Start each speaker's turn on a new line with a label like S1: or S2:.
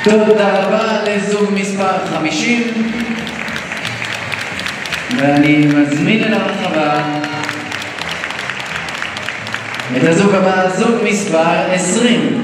S1: תודה רבה לזוג מספר 50, ואני מזמין אל הרחבה את הזוג הבא, זוג מספר 20.